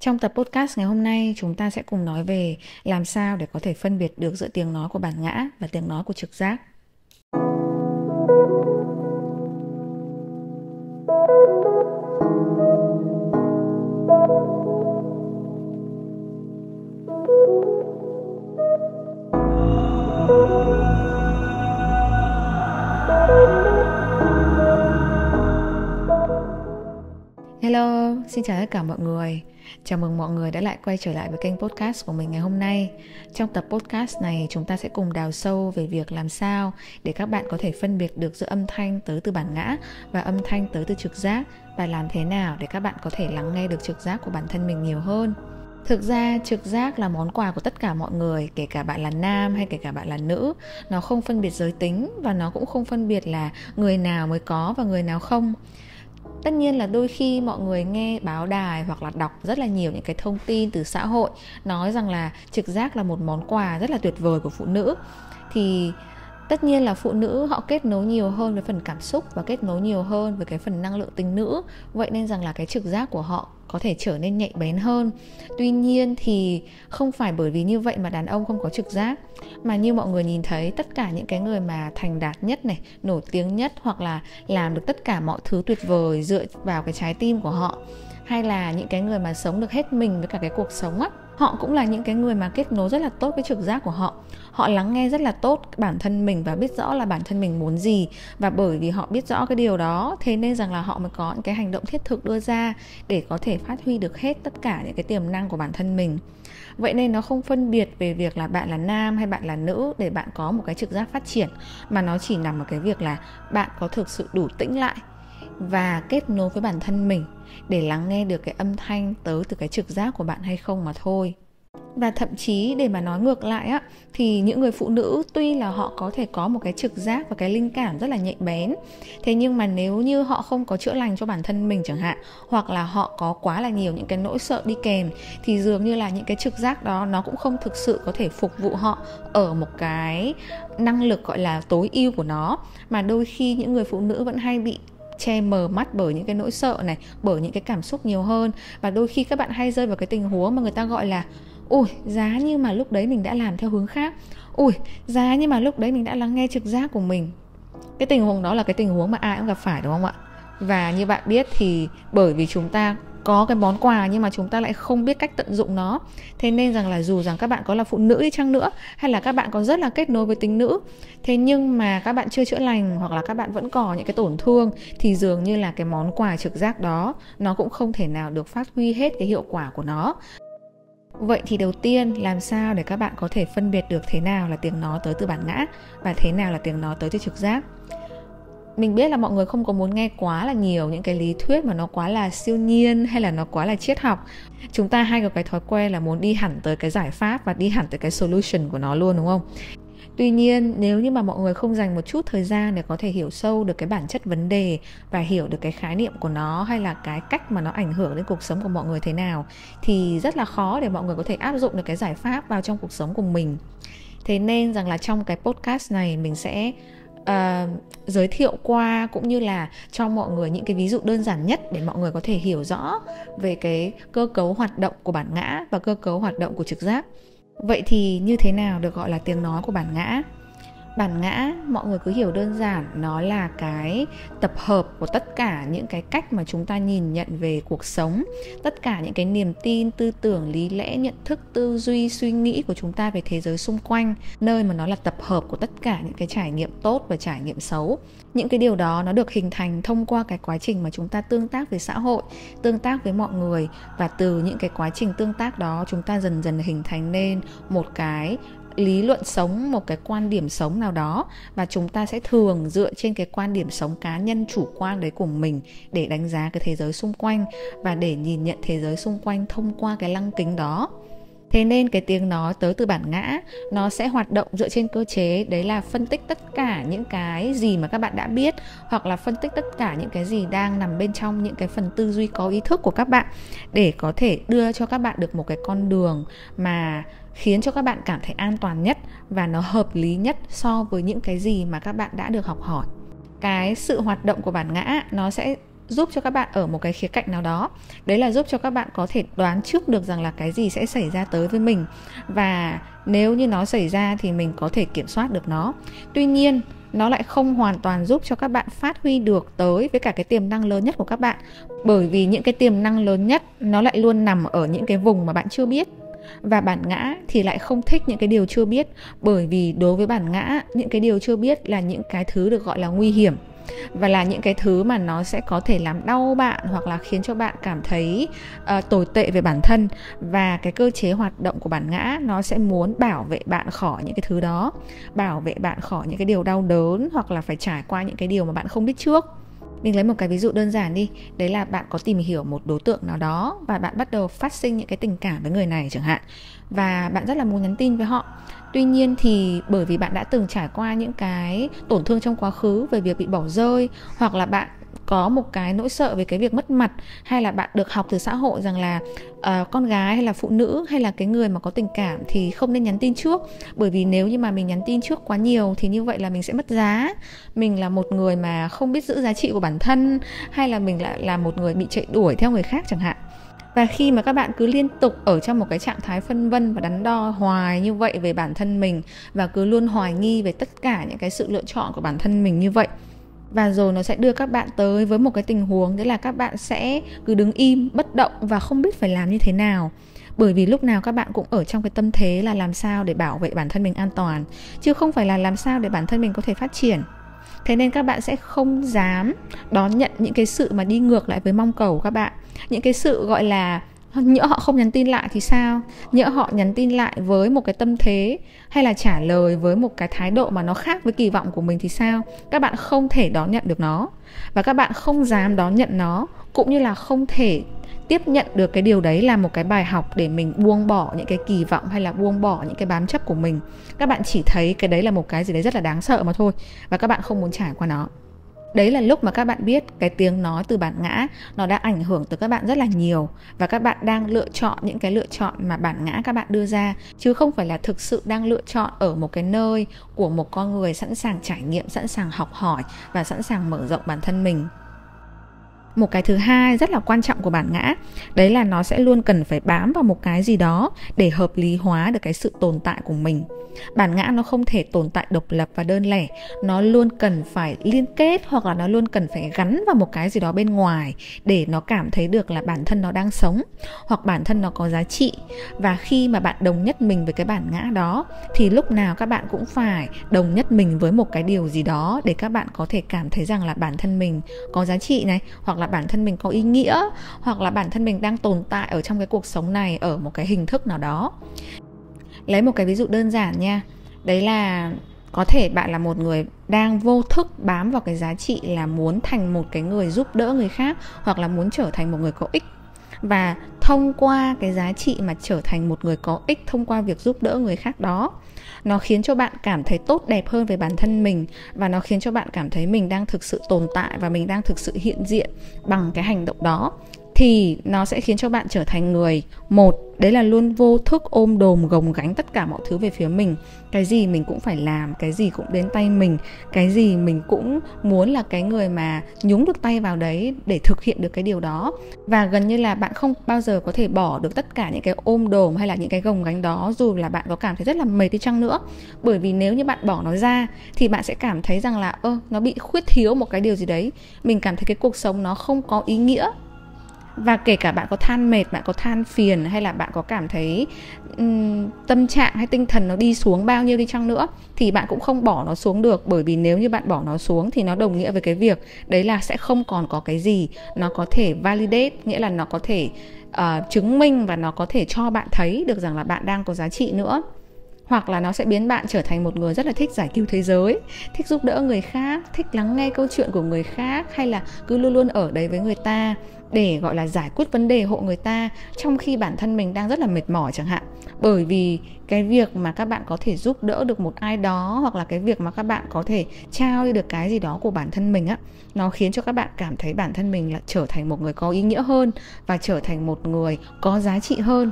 Trong tập podcast ngày hôm nay, chúng ta sẽ cùng nói về làm sao để có thể phân biệt được giữa tiếng nói của bản ngã và tiếng nói của trực giác. Hello, xin chào tất cả mọi người. Chào mừng mọi người đã lại quay trở lại với kênh podcast của mình ngày hôm nay. Trong tập podcast này, chúng ta sẽ cùng đào sâu về việc làm sao để các bạn có thể phân biệt được giữa âm thanh tới từ bản ngã và âm thanh tới từ trực giác, và làm thế nào để các bạn có thể lắng nghe được trực giác của bản thân mình nhiều hơn. Thực ra trực giác là món quà của tất cả mọi người, kể cả bạn là nam hay kể cả bạn là nữ. Nó không phân biệt giới tính và nó cũng không phân biệt là người nào mới có và người nào không. Tất nhiên là đôi khi mọi người nghe báo đài hoặc là đọc rất là nhiều những cái thông tin từ xã hội nói rằng là trực giác là một món quà rất là tuyệt vời của phụ nữ. Thì tất nhiên là phụ nữ họ kết nối nhiều hơn với phần cảm xúc và kết nối nhiều hơn với cái phần năng lượng tính nữ. Vậy nên rằng là cái trực giác của họ có thể trở nên nhạy bén hơn. Tuy nhiên thì không phải bởi vì như vậy mà đàn ông không có trực giác. Mà như mọi người nhìn thấy, tất cả những cái người mà thành đạt nhất này, nổi tiếng nhất, hoặc là làm được tất cả mọi thứ tuyệt vời dựa vào cái trái tim của họ, hay là những cái người mà sống được hết mình với cả cái cuộc sống á, họ cũng là những cái người mà kết nối rất là tốt với trực giác của họ. Họ lắng nghe rất là tốt bản thân mình và biết rõ là bản thân mình muốn gì. Và bởi vì họ biết rõ cái điều đó, thế nên rằng là họ mới có những cái hành động thiết thực đưa ra để có thể phát huy được hết tất cả những cái tiềm năng của bản thân mình. Vậy nên nó không phân biệt về việc là bạn là nam hay bạn là nữ để bạn có một cái trực giác phát triển, mà nó chỉ nằm ở cái việc là bạn có thực sự đủ tĩnh lại và kết nối với bản thân mình để lắng nghe được cái âm thanh tới từ cái trực giác của bạn hay không mà thôi. Và thậm chí để mà nói ngược lại á, thì những người phụ nữ tuy là họ có thể có một cái trực giác và cái linh cảm rất là nhạy bén, thế nhưng mà nếu như họ không có chữa lành cho bản thân mình chẳng hạn, hoặc là họ có quá là nhiều những cái nỗi sợ đi kèm, thì dường như là những cái trực giác đó nó cũng không thực sự có thể phục vụ họ ở một cái năng lực gọi là tối ưu của nó. Mà đôi khi những người phụ nữ vẫn hay bị che mờ mắt bởi những cái nỗi sợ này, bởi những cái cảm xúc nhiều hơn. Và đôi khi các bạn hay rơi vào cái tình huống mà người ta gọi là ui, giá như mà lúc đấy mình đã làm theo hướng khác, ui, giá như mà lúc đấy mình đã lắng nghe trực giác của mình. Cái tình huống đó là cái tình huống mà ai cũng gặp phải, đúng không ạ? Và như bạn biết thì bởi vì chúng ta có cái món quà nhưng mà chúng ta lại không biết cách tận dụng nó. Thế nên rằng là dù rằng các bạn có là phụ nữ đi chăng nữa, hay là các bạn có rất là kết nối với tính nữ, thế nhưng mà các bạn chưa chữa lành, hoặc là các bạn vẫn có những cái tổn thương, thì dường như là cái món quà trực giác đó nó cũng không thể nào được phát huy hết cái hiệu quả của nó. Vậy thì đầu tiên, làm sao để các bạn có thể phân biệt được thế nào là tiếng nói tới từ bản ngã và thế nào là tiếng nói tới từ trực giác? Mình biết là mọi người không có muốn nghe quá là nhiều những cái lý thuyết mà nó quá là siêu nhiên hay là nó quá là triết học. Chúng ta hay có cái thói quen là muốn đi hẳn tới cái giải pháp và đi hẳn tới cái solution của nó luôn, đúng không? Tuy nhiên, nếu như mà mọi người không dành một chút thời gian để có thể hiểu sâu được cái bản chất vấn đề và hiểu được cái khái niệm của nó, hay là cái cách mà nó ảnh hưởng đến cuộc sống của mọi người thế nào, thì rất là khó để mọi người có thể áp dụng được cái giải pháp vào trong cuộc sống của mình. Thế nên rằng là trong cái podcast này mình sẽ giới thiệu qua, cũng như là cho mọi người những cái ví dụ đơn giản nhất để mọi người có thể hiểu rõ về cái cơ cấu hoạt động của bản ngã và cơ cấu hoạt động của trực giác. Vậy thì như thế nào được gọi là tiếng nói của bản ngã? Bản ngã, mọi người cứ hiểu đơn giản, nó là cái tập hợp của tất cả những cái cách mà chúng ta nhìn nhận về cuộc sống, tất cả những cái niềm tin, tư tưởng, lý lẽ, nhận thức, tư duy, suy nghĩ của chúng ta về thế giới xung quanh, nơi mà nó là tập hợp của tất cả những cái trải nghiệm tốt và trải nghiệm xấu. Những cái điều đó nó được hình thành thông qua cái quá trình mà chúng ta tương tác với xã hội, tương tác với mọi người, và từ những cái quá trình tương tác đó chúng ta dần dần hình thành nên một cái lý luận sống, một cái quan điểm sống nào đó, và chúng ta sẽ thường dựa trên cái quan điểm sống cá nhân chủ quan đấy của mình để đánh giá cái thế giới xung quanh và để nhìn nhận thế giới xung quanh thông qua cái lăng kính đó. Thế nên cái tiếng nói tới từ bản ngã nó sẽ hoạt động dựa trên cơ chế đấy là phân tích tất cả những cái gì mà các bạn đã biết, hoặc là phân tích tất cả những cái gì đang nằm bên trong những cái phần tư duy có ý thức của các bạn, để có thể đưa cho các bạn được một cái con đường mà khiến cho các bạn cảm thấy an toàn nhất và nó hợp lý nhất so với những cái gì mà các bạn đã được học hỏi. Cái sự hoạt động của bản ngã nó sẽ giúp cho các bạn ở một cái khía cạnh nào đó. Đấy là giúp cho các bạn có thể đoán trước được rằng là cái gì sẽ xảy ra tới với mình, và nếu như nó xảy ra thì mình có thể kiểm soát được nó. Tuy nhiên nó lại không hoàn toàn giúp cho các bạn phát huy được tới với cả cái tiềm năng lớn nhất của các bạn, bởi vì những cái tiềm năng lớn nhất nó lại luôn nằm ở những cái vùng mà bạn chưa biết. Và bản ngã thì lại không thích những cái điều chưa biết, bởi vì đối với bản ngã, những cái điều chưa biết là những cái thứ được gọi là nguy hiểm, và là những cái thứ mà nó sẽ có thể làm đau bạn, hoặc là khiến cho bạn cảm thấy tồi tệ về bản thân. Và cái cơ chế hoạt động của bản ngã nó sẽ muốn bảo vệ bạn khỏi những cái thứ đó, bảo vệ bạn khỏi những cái điều đau đớn, hoặc là phải trải qua những cái điều mà bạn không biết trước. Mình lấy một cái ví dụ đơn giản đi. Đấy là bạn có tìm hiểu một đối tượng nào đó và bạn bắt đầu phát sinh những cái tình cảm với người này chẳng hạn, và bạn rất là muốn nhắn tin với họ. Tuy nhiên thì bởi vì bạn đã từng trải qua những cái tổn thương trong quá khứ về việc bị bỏ rơi, hoặc là bạn có một cái nỗi sợ về cái việc mất mặt, hay là bạn được học từ xã hội rằng là con gái hay là phụ nữ hay là cái người mà có tình cảm thì không nên nhắn tin trước, bởi vì nếu như mà mình nhắn tin trước quá nhiều thì như vậy là mình sẽ mất giá, mình là một người mà không biết giữ giá trị của bản thân, hay là mình lại là một người bị chạy đuổi theo người khác chẳng hạn. Và khi mà các bạn cứ liên tục ở trong một cái trạng thái phân vân và đắn đo hoài như vậy về bản thân mình, và cứ luôn hoài nghi về tất cả những cái sự lựa chọn của bản thân mình như vậy, và rồi nó sẽ đưa các bạn tới với một cái tình huống, đấy là các bạn sẽ cứ đứng im, bất động và không biết phải làm như thế nào. Bởi vì lúc nào các bạn cũng ở trong cái tâm thế là làm sao để bảo vệ bản thân mình an toàn, chứ không phải là làm sao để bản thân mình có thể phát triển. Thế nên các bạn sẽ không dám đón nhận những cái sự mà đi ngược lại với mong cầu của các bạn. Những cái sự gọi là nhỡ họ không nhắn tin lại thì sao? Nhỡ họ nhắn tin lại với một cái tâm thế, hay là trả lời với một cái thái độ mà nó khác với kỳ vọng của mình thì sao? Các bạn không thể đón nhận được nó, và các bạn không dám đón nhận nó, cũng như là không thể tiếp nhận được cái điều đấy là một cái bài học để mình buông bỏ những cái kỳ vọng, hay là buông bỏ những cái bám chấp của mình. Các bạn chỉ thấy cái đấy là một cái gì đấy rất là đáng sợ mà thôi, và các bạn không muốn trải qua nó. Đấy là lúc mà các bạn biết cái tiếng nói từ bản ngã nó đã ảnh hưởng tới các bạn rất là nhiều, và các bạn đang lựa chọn những cái lựa chọn mà bản ngã các bạn đưa ra, chứ không phải là thực sự đang lựa chọn ở một cái nơi của một con người sẵn sàng trải nghiệm, sẵn sàng học hỏi và sẵn sàng mở rộng bản thân mình. Một cái thứ hai rất là quan trọng của bản ngã, đấy là nó sẽ luôn cần phải bám vào một cái gì đó để hợp lý hóa được cái sự tồn tại của mình. Bản ngã nó không thể tồn tại độc lập và đơn lẻ, nó luôn cần phải liên kết, hoặc là nó luôn cần phải gắn vào một cái gì đó bên ngoài để nó cảm thấy được là bản thân nó đang sống, hoặc bản thân nó có giá trị. Và khi mà bạn đồng nhất mình với cái bản ngã đó, thì lúc nào các bạn cũng phải đồng nhất mình với một cái điều gì đó để các bạn có thể cảm thấy rằng là bản thân mình có giá trị này, hoặc là bản thân mình có ý nghĩa, hoặc là bản thân mình đang tồn tại ở trong cái cuộc sống này ở một cái hình thức nào đó. Lấy một cái ví dụ đơn giản nha. Đấy là có thể bạn là một người đang vô thức bám vào cái giá trị là muốn thành một cái người giúp đỡ người khác, hoặc là muốn trở thành một người có ích. Và thông qua cái giá trị mà trở thành một người có ích, thông qua việc giúp đỡ người khác đó, nó khiến cho bạn cảm thấy tốt đẹp hơn về bản thân mình, và nó khiến cho bạn cảm thấy mình đang thực sự tồn tại và mình đang thực sự hiện diện bằng cái hành động đó. Thì nó sẽ khiến cho bạn trở thành người một, đấy là luôn vô thức ôm đồm gồng gánh tất cả mọi thứ về phía mình. Cái gì mình cũng phải làm, cái gì cũng đến tay mình, cái gì mình cũng muốn là cái người mà nhúng được tay vào đấy để thực hiện được cái điều đó. Và gần như là bạn không bao giờ có thể bỏ được tất cả những cái ôm đồm hay là những cái gồng gánh đó, dù là bạn có cảm thấy rất là mệt đi chăng nữa. Bởi vì nếu như bạn bỏ nó ra thì bạn sẽ cảm thấy rằng là nó bị khuyết thiếu một cái điều gì đấy. Mình cảm thấy cái cuộc sống nó không có ý nghĩa. Và kể cả bạn có than mệt, bạn có than phiền, hay là bạn có cảm thấy tâm trạng hay tinh thần nó đi xuống bao nhiêu đi chăng nữa, thì bạn cũng không bỏ nó xuống được. Bởi vì nếu như bạn bỏ nó xuống thì nó đồng nghĩa với cái việc đấy là sẽ không còn có cái gì nó có thể validate, nghĩa là nó có thể chứng minh và nó có thể cho bạn thấy được rằng là bạn đang có giá trị nữa. Hoặc là nó sẽ biến bạn trở thành một người rất là thích giải cứu thế giới, thích giúp đỡ người khác, thích lắng nghe câu chuyện của người khác, hay là cứ luôn luôn ở đấy với người ta để gọi là giải quyết vấn đề hộ người ta, trong khi bản thân mình đang rất là mệt mỏi chẳng hạn. Bởi vì cái việc mà các bạn có thể giúp đỡ được một ai đó, hoặc là cái việc mà các bạn có thể trao đi được cái gì đó của bản thân mình á, nó khiến cho các bạn cảm thấy bản thân mình là trở thành một người có ý nghĩa hơn, và trở thành một người có giá trị hơn.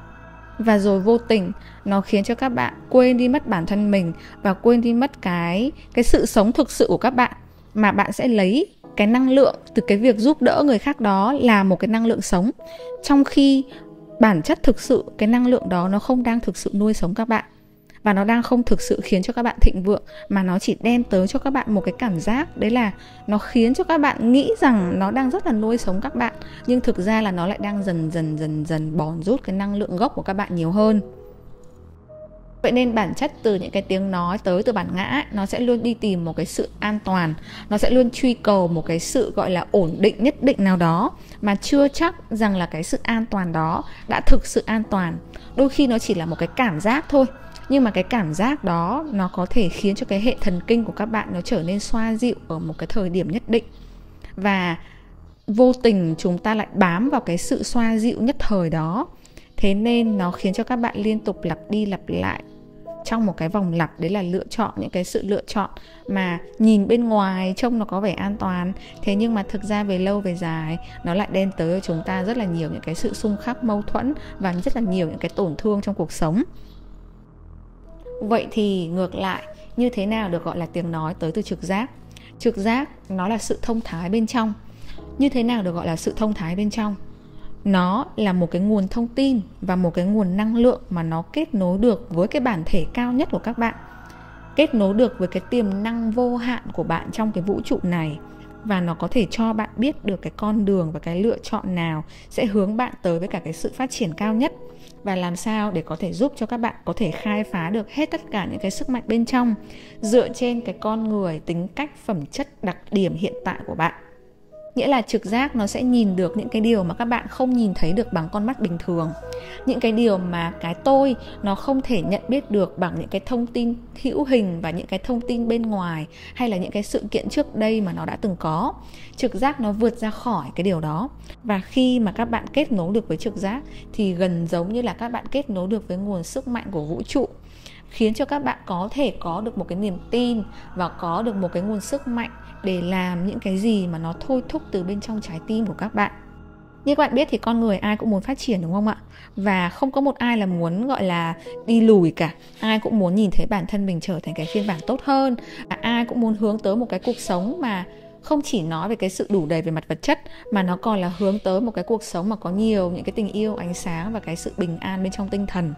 Và rồi vô tình nó khiến cho các bạn quên đi mất bản thân mình, và quên đi mất cái sự sống thực sự của các bạn, mà bạn sẽ lấy cái năng lượng từ cái việc giúp đỡ người khác đó là một cái năng lượng sống, trong khi bản chất thực sự cái năng lượng đó nó không đang thực sự nuôi sống các bạn, và nó đang không thực sự khiến cho các bạn thịnh vượng, mà nó chỉ đem tới cho các bạn một cái cảm giác, đấy là nó khiến cho các bạn nghĩ rằng nó đang rất là nuôi sống các bạn, nhưng thực ra là nó lại đang dần dần bòn rút cái năng lượng gốc của các bạn nhiều hơn. Vậy nên bản chất từ những cái tiếng nói tới từ bản ngã, nó sẽ luôn đi tìm một cái sự an toàn, nó sẽ luôn truy cầu một cái sự gọi là ổn định nhất định nào đó, mà chưa chắc rằng là cái sự an toàn đó đã thực sự an toàn. Đôi khi nó chỉ là một cái cảm giác thôi, nhưng mà cái cảm giác đó nó có thể khiến cho cái hệ thần kinh của các bạn nó trở nên xoa dịu ở một cái thời điểm nhất định, và vô tình chúng ta lại bám vào cái sự xoa dịu nhất thời đó. Thế nên nó khiến cho các bạn liên tục lặp đi lặp lại trong một cái vòng lặp, đấy là lựa chọn những cái sự lựa chọn mà nhìn bên ngoài trông nó có vẻ an toàn, thế nhưng mà thực ra về lâu về dài nó lại đem tới cho chúng ta rất là nhiều những cái sự xung khắc, mâu thuẫn và rất là nhiều những cái tổn thương trong cuộc sống. Vậy thì ngược lại, như thế nào được gọi là tiếng nói tới từ trực giác? Trực giác nó là sự thông thái bên trong. Như thế nào được gọi là sự thông thái bên trong? Nó là một cái nguồn thông tin và một cái nguồn năng lượng mà nó kết nối được với cái bản thể cao nhất của các bạn, kết nối được với cái tiềm năng vô hạn của bạn trong cái vũ trụ này, và nó có thể cho bạn biết được cái con đường và cái lựa chọn nào sẽ hướng bạn tới với cả cái sự phát triển cao nhất, và làm sao để có thể giúp cho các bạn có thể khai phá được hết tất cả những cái sức mạnh bên trong dựa trên cái con người, tính cách, phẩm chất, đặc điểm hiện tại của bạn. Nghĩa là trực giác nó sẽ nhìn được những cái điều mà các bạn không nhìn thấy được bằng con mắt bình thường, những cái điều mà cái tôi nó không thể nhận biết được bằng những cái thông tin hữu hình và những cái thông tin bên ngoài, hay là những cái sự kiện trước đây mà nó đã từng có. Trực giác nó vượt ra khỏi cái điều đó, và khi mà các bạn kết nối được với trực giác thì gần giống như là các bạn kết nối được với nguồn sức mạnh của vũ trụ, khiến cho các bạn có thể có được một cái niềm tin và có được một cái nguồn sức mạnh để làm những cái gì mà nó thôi thúc từ bên trong trái tim của các bạn. Như các bạn biết thì con người ai cũng muốn phát triển, đúng không ạ? Và không có một ai là muốn gọi là đi lùi cả. Ai cũng muốn nhìn thấy bản thân mình trở thành cái phiên bản tốt hơn. Và ai cũng muốn hướng tới một cái cuộc sống mà không chỉ nói về cái sự đủ đầy về mặt vật chất, mà nó còn là hướng tới một cái cuộc sống mà có nhiều những cái tình yêu, ánh sáng và cái sự bình an bên trong tinh thần.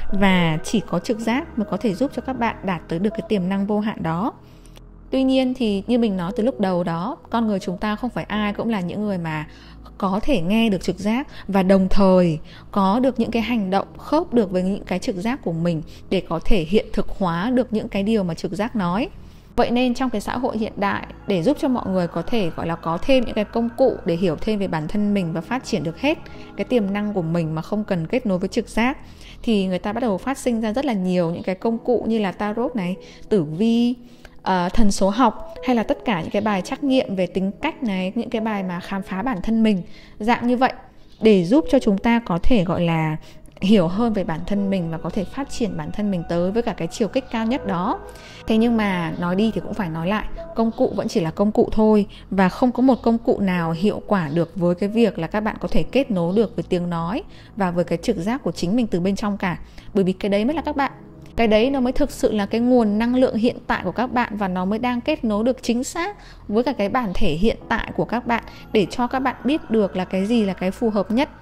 Và chỉ có trực giác mới có thể giúp cho các bạn đạt tới được cái tiềm năng vô hạn đó. Tuy nhiên thì như mình nói từ lúc đầu đó, con người chúng ta không phải ai cũng là những người mà có thể nghe được trực giác và đồng thời có được những cái hành động khớp được với những cái trực giác của mình để có thể hiện thực hóa được những cái điều mà trực giác nói. Vậy nên trong cái xã hội hiện đại, để giúp cho mọi người có thể gọi là có thêm những cái công cụ để hiểu thêm về bản thân mình và phát triển được hết cái tiềm năng của mình mà không cần kết nối với trực giác, thì người ta bắt đầu phát sinh ra rất là nhiều những cái công cụ như là tarot này, tử vi, thần số học, hay là tất cả những cái bài trắc nghiệm về tính cách này, những cái bài mà khám phá bản thân mình dạng như vậy, để giúp cho chúng ta có thể gọi là hiểu hơn về bản thân mình và có thể phát triển bản thân mình tới với cả cái chiều kích cao nhất đó. Thế nhưng mà nói đi thì cũng phải nói lại, công cụ vẫn chỉ là công cụ thôi, và không có một công cụ nào hiệu quả được với cái việc là các bạn có thể kết nối được với tiếng nói và với cái trực giác của chính mình từ bên trong cả. Bởi vì cái đấy mới là các bạn. Cái đấy nó mới thực sự là cái nguồn năng lượng hiện tại của các bạn, và nó mới đang kết nối được chính xác với cả cái bản thể hiện tại của các bạn, để cho các bạn biết được là cái gì là cái phù hợp nhất.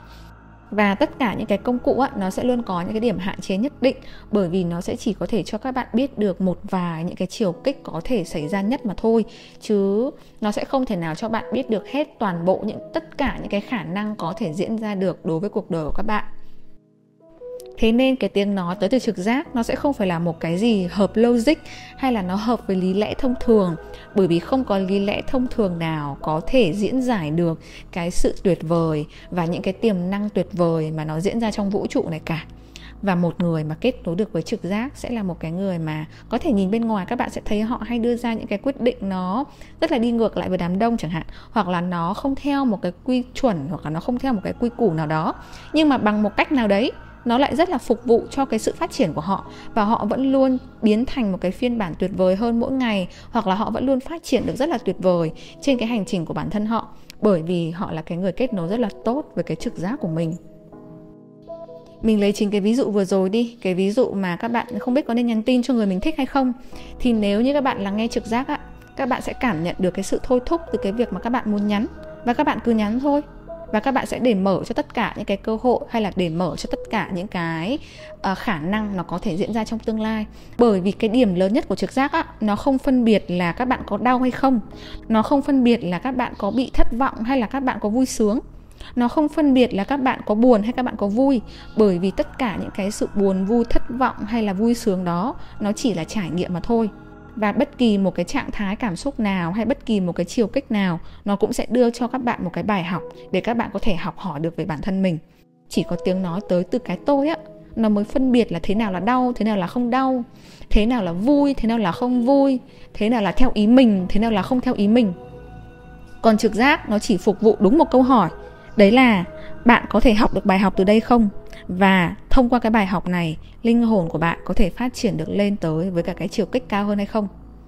Và tất cả những cái công cụ á, nó sẽ luôn có những cái điểm hạn chế nhất định, bởi vì nó sẽ chỉ có thể cho các bạn biết được một vài những cái chiều kích có thể xảy ra nhất mà thôi, chứ nó sẽ không thể nào cho bạn biết được hết toàn bộ tất cả những cái khả năng có thể diễn ra được đối với cuộc đời của các bạn. Thế nên cái tiếng nói tới từ trực giác nó sẽ không phải là một cái gì hợp logic hay là nó hợp với lý lẽ thông thường, bởi vì không có lý lẽ thông thường nào có thể diễn giải được cái sự tuyệt vời và những cái tiềm năng tuyệt vời mà nó diễn ra trong vũ trụ này cả. Và một người mà kết nối được với trực giác sẽ là một cái người mà có thể nhìn bên ngoài các bạn sẽ thấy họ hay đưa ra những cái quyết định nó rất là đi ngược lại với đám đông chẳng hạn, hoặc là nó không theo một cái quy chuẩn, hoặc là nó không theo một cái quy củ nào đó, nhưng mà bằng một cách nào đấy nó lại rất là phục vụ cho cái sự phát triển của họ, và họ vẫn luôn biến thành một cái phiên bản tuyệt vời hơn mỗi ngày, hoặc là họ vẫn luôn phát triển được rất là tuyệt vời trên cái hành trình của bản thân họ, bởi vì họ là cái người kết nối rất là tốt với cái trực giác của mình. Mình lấy chính cái ví dụ vừa rồi đi, cái ví dụ mà các bạn không biết có nên nhắn tin cho người mình thích hay không. Thì nếu như các bạn lắng nghe trực giác á, các bạn sẽ cảm nhận được cái sự thôi thúc từ cái việc mà các bạn muốn nhắn, và các bạn cứ nhắn thôi. Và các bạn sẽ để mở cho tất cả những cái cơ hội, hay là để mở cho tất cả những cái khả năng nó có thể diễn ra trong tương lai. Bởi vì cái điểm lớn nhất của trực giác á, nó không phân biệt là các bạn có đau hay không, nó không phân biệt là các bạn có bị thất vọng hay là các bạn có vui sướng, nó không phân biệt là các bạn có buồn hay các bạn có vui. Bởi vì tất cả những cái sự buồn, vui, thất vọng hay là vui sướng đó, nó chỉ là trải nghiệm mà thôi. Và bất kỳ một cái trạng thái cảm xúc nào hay bất kỳ một cái chiều kích nào, nó cũng sẽ đưa cho các bạn một cái bài học để các bạn có thể học hỏi được về bản thân mình. Chỉ có tiếng nói tới từ cái tôi á, nó mới phân biệt là thế nào là đau, thế nào là không đau, thế nào là vui, thế nào là không vui, thế nào là theo ý mình, thế nào là không theo ý mình. Còn trực giác nó chỉ phục vụ đúng một câu hỏi, đấy là bạn có thể học được bài học từ đây không? Và thông qua cái bài học này, linh hồn của bạn có thể phát triển được lên tới với cả cái chiều kích cao hơn hay không?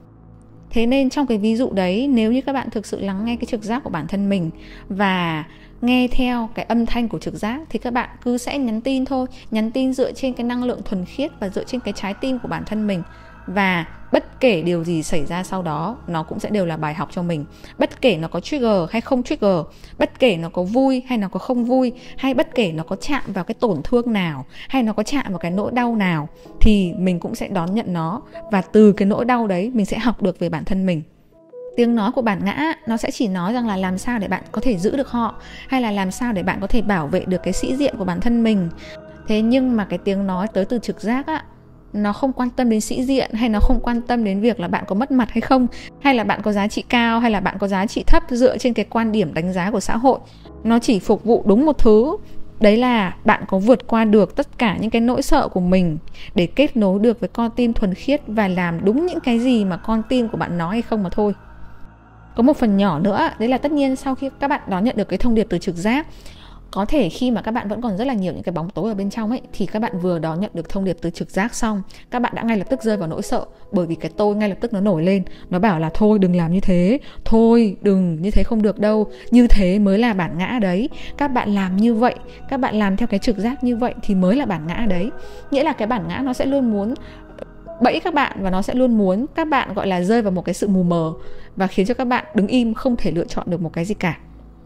Thế nên trong cái ví dụ đấy, nếu như các bạn thực sự lắng nghe cái trực giác của bản thân mình và nghe theo cái âm thanh của trực giác, thì các bạn cứ sẽ nhắn tin thôi. Nhắn tin dựa trên cái năng lượng thuần khiết và dựa trên cái trái tim của bản thân mình. Và bất kể điều gì xảy ra sau đó, nó cũng sẽ đều là bài học cho mình. Bất kể nó có trigger hay không trigger, bất kể nó có vui hay nó có không vui, hay bất kể nó có chạm vào cái tổn thương nào, hay nó có chạm vào cái nỗi đau nào, thì mình cũng sẽ đón nhận nó. Và từ cái nỗi đau đấy, mình sẽ học được về bản thân mình. Tiếng nói của bản ngã nó sẽ chỉ nói rằng là làm sao để bạn có thể giữ được họ, hay là làm sao để bạn có thể bảo vệ được cái sĩ diện của bản thân mình. Thế nhưng mà cái tiếng nói tới từ trực giác á, nó không quan tâm đến sĩ diện, hay nó không quan tâm đến việc là bạn có mất mặt hay không, hay là bạn có giá trị cao hay là bạn có giá trị thấp dựa trên cái quan điểm đánh giá của xã hội. Nó chỉ phục vụ đúng một thứ, đấy là bạn có vượt qua được tất cả những cái nỗi sợ của mình để kết nối được với con tim thuần khiết và làm đúng những cái gì mà con tim của bạn nói hay không mà thôi. Có một phần nhỏ nữa, đấy là tất nhiên sau khi các bạn đón nhận được cái thông điệp từ trực giác, có thể khi mà các bạn vẫn còn rất là nhiều những cái bóng tối ở bên trong ấy, thì các bạn vừa đón nhận được thông điệp từ trực giác xong, các bạn đã ngay lập tức rơi vào nỗi sợ. Bởi vì cái tôi ngay lập tức nó nổi lên, nó bảo là thôi đừng làm như thế, thôi đừng, như thế không được đâu, như thế mới là bản ngã đấy. Các bạn làm như vậy, các bạn làm theo cái trực giác như vậy thì mới là bản ngã đấy. Nghĩa là cái bản ngã nó sẽ luôn muốn bẫy các bạn, và nó sẽ luôn muốn các bạn gọi là rơi vào một cái sự mù mờ, và khiến cho các bạn đứng im, không thể lựa chọn được một cái gì cả.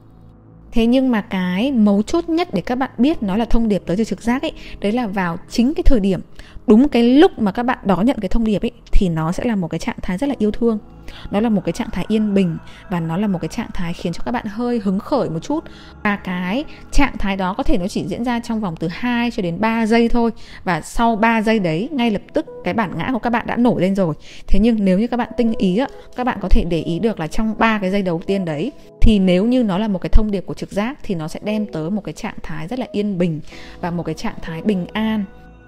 Thế nhưng mà cái mấu chốt nhất để các bạn biết nó là thông điệp tới từ trực giác ấy, đấy là vào chính cái thời điểm, đúng cái lúc mà các bạn đón nhận cái thông điệp ấy, thì nó sẽ là một cái trạng thái rất là yêu thương. Nó là một cái trạng thái yên bình, và nó là một cái trạng thái khiến cho các bạn hơi hứng khởi một chút. Và cái trạng thái đó có thể nó chỉ diễn ra trong vòng từ 2 cho đến 3 giây thôi. Và sau 3 giây đấy, ngay lập tức cái bản ngã của các bạn đã nổi lên rồi. Thế nhưng nếu như các bạn tinh ý á, các bạn có thể để ý được là trong 3 cái giây đầu tiên đấy, thì nếu như nó là một cái thông điệp của trực giác, thì nó sẽ đem tới một cái trạng thái rất là yên bình và một cái trạng thái bình an.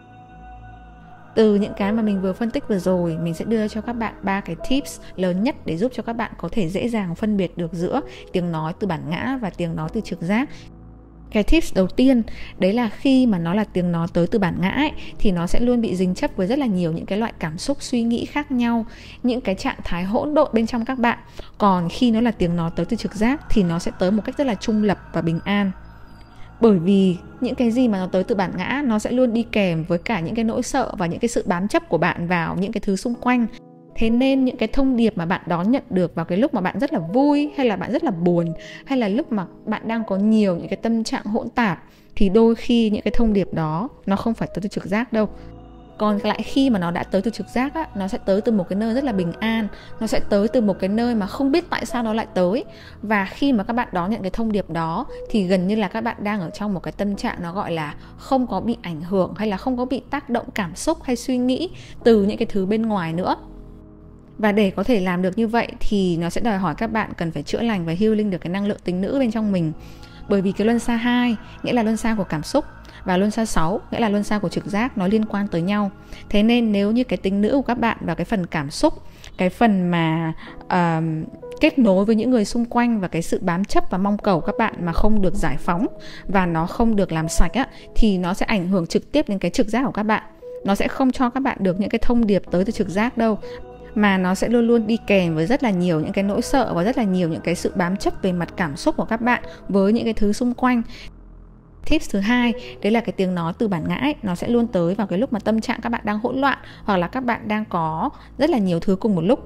Từ những cái mà mình vừa phân tích vừa rồi, mình sẽ đưa cho các bạn 3 cái tips lớn nhất để giúp cho các bạn có thể dễ dàng phân biệt được giữa tiếng nói từ bản ngã và tiếng nói từ trực giác. Cái tips đầu tiên, đấy là khi mà nó là tiếng nói tới từ bản ngã ấy, thì nó sẽ luôn bị dính chấp với rất là nhiều những cái loại cảm xúc, suy nghĩ khác nhau, những cái trạng thái hỗn độn bên trong các bạn. Còn khi nó là tiếng nói tới từ trực giác thì nó sẽ tới một cách rất là trung lập và bình an. Bởi vì những cái gì mà nó tới từ bản ngã, nó sẽ luôn đi kèm với cả những cái nỗi sợ và những cái sự bám chấp của bạn vào những cái thứ xung quanh. Thế nên những cái thông điệp mà bạn đón nhận được vào cái lúc mà bạn rất là vui, hay là bạn rất là buồn, hay là lúc mà bạn đang có nhiều những cái tâm trạng hỗn tạp, thì đôi khi những cái thông điệp đó nó không phải tới từ trực giác đâu. Còn lại khi mà nó đã tới từ trực giác á, nó sẽ tới từ một cái nơi rất là bình an, nó sẽ tới từ một cái nơi mà không biết tại sao nó lại tới. Và khi mà các bạn đón nhận cái thông điệp đó, thì gần như là các bạn đang ở trong một cái tâm trạng nó gọi là không có bị ảnh hưởng, hay là không có bị tác động cảm xúc hay suy nghĩ từ những cái thứ bên ngoài nữa. Và để có thể làm được như vậy thì nó sẽ đòi hỏi các bạn cần phải chữa lành và healing được cái năng lượng tính nữ bên trong mình. Bởi vì cái luân xa 2, nghĩa là luân xa của cảm xúc, và luân xa 6, nghĩa là luân xa của trực giác, nó liên quan tới nhau. Thế nên nếu như cái tính nữ của các bạn và cái phần cảm xúc, cái phần mà kết nối với những người xung quanh và cái sự bám chấp và mong cầu các bạn mà không được giải phóng và nó không được làm sạch á, thì nó sẽ ảnh hưởng trực tiếp đến cái trực giác của các bạn. Nó sẽ không cho các bạn được những cái thông điệp tới từ trực giác đâu, mà nó sẽ luôn luôn đi kèm với rất là nhiều những cái nỗi sợ và rất là nhiều những cái sự bám chấp về mặt cảm xúc của các bạn với những cái thứ xung quanh. Tips thứ 2, đấy là cái tiếng nói từ bản ngã ấy, nó sẽ luôn tới vào cái lúc mà tâm trạng các bạn đang hỗn loạn, hoặc là các bạn đang có rất là nhiều thứ cùng một lúc.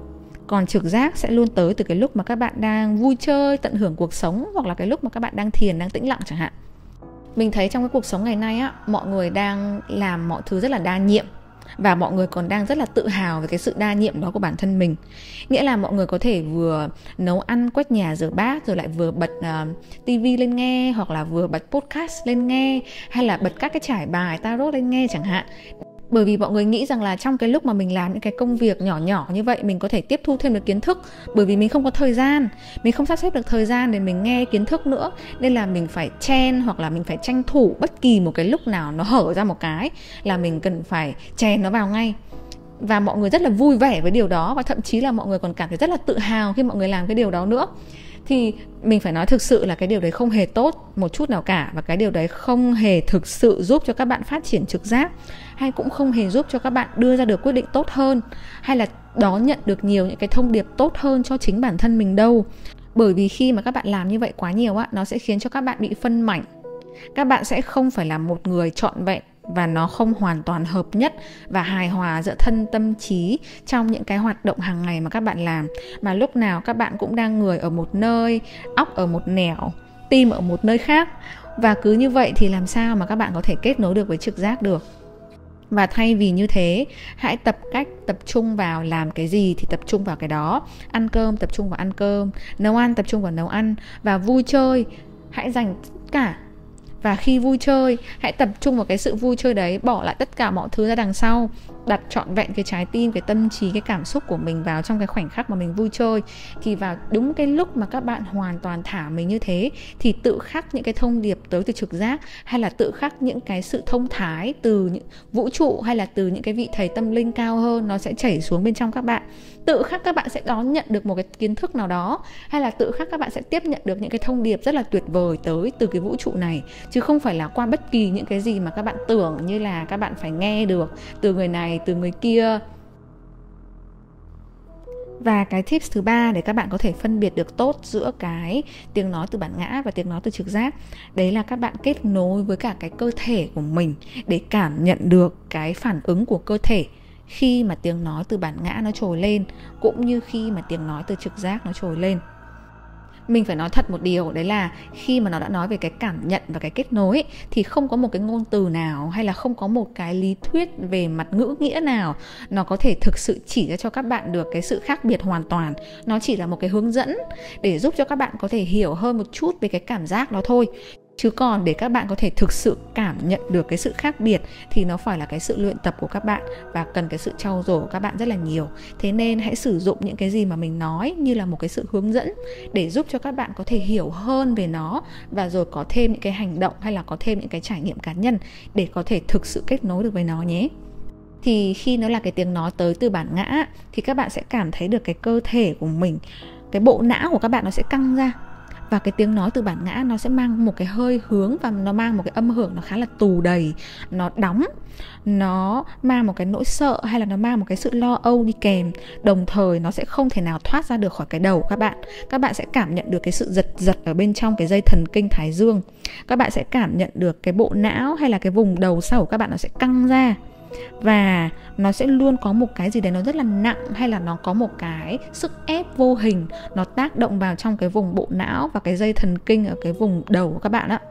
Còn trực giác sẽ luôn tới từ cái lúc mà các bạn đang vui chơi, tận hưởng cuộc sống, hoặc là cái lúc mà các bạn đang thiền, đang tĩnh lặng chẳng hạn. Mình thấy trong cái cuộc sống ngày nay á, mọi người đang làm mọi thứ rất là đa nhiệm, và mọi người còn đang rất là tự hào về cái sự đa nhiệm đó của bản thân mình. Nghĩa là mọi người có thể vừa nấu ăn, quét nhà, rửa bát, rồi lại vừa bật tivi lên nghe, hoặc là vừa bật podcast lên nghe, hay là bật các cái trải bài tarot lên nghe chẳng hạn. Bởi vì mọi người nghĩ rằng là trong cái lúc mà mình làm những cái công việc nhỏ nhỏ như vậy, mình có thể tiếp thu thêm được kiến thức. Bởi vì mình không có thời gian, mình không sắp xếp được thời gian để mình nghe kiến thức nữa, nên là mình phải chen, hoặc là mình phải tranh thủ bất kỳ một cái lúc nào nó hở ra một cái là mình cần phải chèn nó vào ngay. Và mọi người rất là vui vẻ với điều đó, và thậm chí là mọi người còn cảm thấy rất là tự hào khi mọi người làm cái điều đó nữa. Thì mình phải nói thực sự là cái điều đấy không hề tốt một chút nào cả, và cái điều đấy không hề thực sự giúp cho các bạn phát triển trực giác, hay cũng không hề giúp cho các bạn đưa ra được quyết định tốt hơn, hay là đón nhận được nhiều những cái thông điệp tốt hơn cho chính bản thân mình đâu. Bởi vì khi mà các bạn làm như vậy quá nhiều á, nó sẽ khiến cho các bạn bị phân mảnh. Các bạn sẽ không phải là một người trọn vẹn, và nó không hoàn toàn hợp nhất và hài hòa giữa thân tâm trí trong những cái hoạt động hàng ngày mà các bạn làm. Mà lúc nào các bạn cũng đang người ở một nơi, óc ở một nẻo, tim ở một nơi khác. Và cứ như vậy thì làm sao mà các bạn có thể kết nối được với trực giác được. Và thay vì như thế, hãy tập cách tập trung vào làm cái gì thì tập trung vào cái đó. Ăn cơm tập trung vào ăn cơm, nấu ăn tập trung vào nấu ăn, và vui chơi hãy dành tất cả. Và khi vui chơi, hãy tập trung vào cái sự vui chơi đấy, bỏ lại tất cả mọi thứ ra đằng sau, đặt trọn vẹn cái trái tim, cái tâm trí, cái cảm xúc của mình vào trong cái khoảnh khắc mà mình vui chơi. Thì vào đúng cái lúc mà các bạn hoàn toàn thả mình như thế, thì tự khắc những cái thông điệp tới từ trực giác, hay là tự khắc những cái sự thông thái từ những vũ trụ, hay là từ những cái vị thầy tâm linh cao hơn, nó sẽ chảy xuống bên trong các bạn. Tự khắc các bạn sẽ đón nhận được một cái kiến thức nào đó, hay là tự khắc các bạn sẽ tiếp nhận được những cái thông điệp rất là tuyệt vời tới từ cái vũ trụ này, chứ không phải là qua bất kỳ những cái gì mà các bạn tưởng như là các bạn phải nghe được từ người này, từ người kia. Và cái tips thứ 3 để các bạn có thể phân biệt được tốt giữa cái tiếng nói từ bản ngã và tiếng nói từ trực giác, đấy là các bạn kết nối với cả cái cơ thể của mình để cảm nhận được cái phản ứng của cơ thể khi mà tiếng nói từ bản ngã nó trồi lên, cũng như khi mà tiếng nói từ trực giác nó trồi lên. Mình phải nói thật một điều, đấy là khi mà nó đã nói về cái cảm nhận và cái kết nối ấy, thì không có một cái ngôn từ nào, hay là không có một cái lý thuyết về mặt ngữ nghĩa nào nó có thể thực sự chỉ ra cho các bạn được cái sự khác biệt hoàn toàn. Nó chỉ là một cái hướng dẫn để giúp cho các bạn có thể hiểu hơn một chút về cái cảm giác đó thôi. Chứ còn để các bạn có thể thực sự cảm nhận được cái sự khác biệt thì nó phải là cái sự luyện tập của các bạn, và cần cái sự trau dồi của các bạn rất là nhiều. Thế nên hãy sử dụng những cái gì mà mình nói như là một cái sự hướng dẫn để giúp cho các bạn có thể hiểu hơn về nó, và rồi có thêm những cái hành động hay là có thêm những cái trải nghiệm cá nhân để có thể thực sự kết nối được với nó nhé. Thì khi nó là cái tiếng nói tới từ bản ngã thì các bạn sẽ cảm thấy được cái cơ thể của mình, cái bộ não của các bạn nó sẽ căng ra. Và cái tiếng nói từ bản ngã nó sẽ mang một cái hơi hướng, và nó mang một cái âm hưởng nó khá là tù đầy, nó đóng, nó mang một cái nỗi sợ, hay là nó mang một cái sự lo âu đi kèm. Đồng thời nó sẽ không thể nào thoát ra được khỏi cái đầu các bạn. Các bạn sẽ cảm nhận được cái sự giật giật ở bên trong cái dây thần kinh thái dương. Các bạn sẽ cảm nhận được cái bộ não hay là cái vùng đầu sau của các bạn nó sẽ căng ra. Và nó sẽ luôn có một cái gì đấy nó rất là nặng, hay là nó có một cái sức ép vô hình nó tác động vào trong cái vùng bộ não và cái dây thần kinh ở cái vùng đầu của các bạn ạ.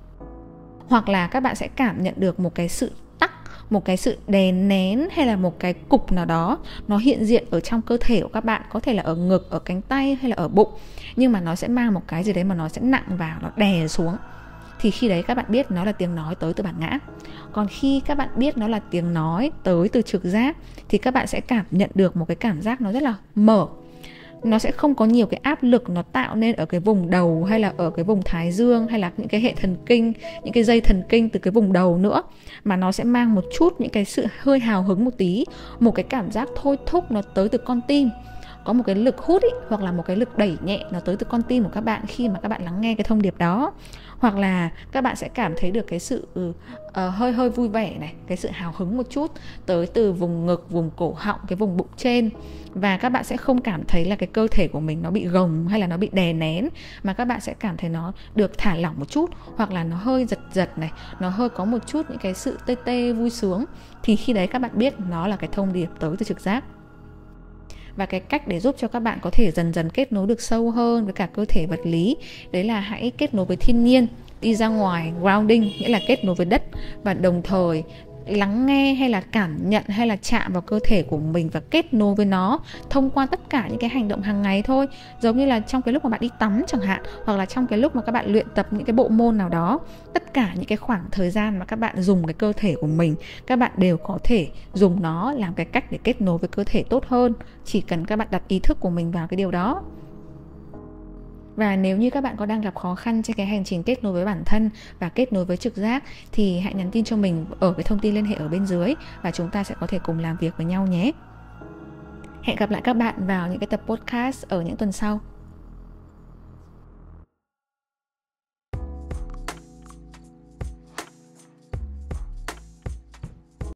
Hoặc là các bạn sẽ cảm nhận được một cái sự tắc, một cái sự đè nén, hay là một cái cục nào đó nó hiện diện ở trong cơ thể của các bạn. Có thể là ở ngực, ở cánh tay hay là ở bụng, nhưng mà nó sẽ mang một cái gì đấy mà nó sẽ nặng vào, nó đè xuống. Thì khi đấy các bạn biết nó là tiếng nói tới từ bản ngã. Còn khi các bạn biết nó là tiếng nói tới từ trực giác thì các bạn sẽ cảm nhận được một cái cảm giác nó rất là mở. Nó sẽ không có nhiều cái áp lực nó tạo nên ở cái vùng đầu, hay là ở cái vùng thái dương, hay là những cái hệ thần kinh, những cái dây thần kinh từ cái vùng đầu nữa. Mà nó sẽ mang một chút những cái sự hơi hào hứng một tí, một cái cảm giác thôi thúc nó tới từ con tim. Có một cái lực hút ý, hoặc là một cái lực đẩy nhẹ nó tới từ con tim của các bạn khi mà các bạn lắng nghe cái thông điệp đó. Hoặc là các bạn sẽ cảm thấy được cái sự hơi hơi vui vẻ này, cái sự hào hứng một chút tới từ vùng ngực, vùng cổ họng, cái vùng bụng trên. Và các bạn sẽ không cảm thấy là cái cơ thể của mình nó bị gồng hay là nó bị đè nén, mà các bạn sẽ cảm thấy nó được thả lỏng một chút, hoặc là nó hơi giật giật này, nó hơi có một chút những cái sự tê tê vui sướng. Thì khi đấy các bạn biết nó là cái thông điệp tới từ trực giác. Và cái cách để giúp cho các bạn có thể dần dần kết nối được sâu hơn với cả cơ thể vật lý, đấy là hãy kết nối với thiên nhiên, đi ra ngoài, grounding, nghĩa là kết nối với đất, và đồng thời lắng nghe hay là cảm nhận hay là chạm vào cơ thể của mình và kết nối với nó thông qua tất cả những cái hành động hàng ngày thôi. Giống như là trong cái lúc mà bạn đi tắm chẳng hạn, hoặc là trong cái lúc mà các bạn luyện tập những cái bộ môn nào đó, tất cả những cái khoảng thời gian mà các bạn dùng cái cơ thể của mình, các bạn đều có thể dùng nó làm cái cách để kết nối với cơ thể tốt hơn, chỉ cần các bạn đặt ý thức của mình vào cái điều đó. Và nếu như các bạn có đang gặp khó khăn trên cái hành trình kết nối với bản thân và kết nối với trực giác, thì hãy nhắn tin cho mình ở cái thông tin liên hệ ở bên dưới và chúng ta sẽ có thể cùng làm việc với nhau nhé. Hẹn gặp lại các bạn vào những cái tập podcast ở những tuần sau.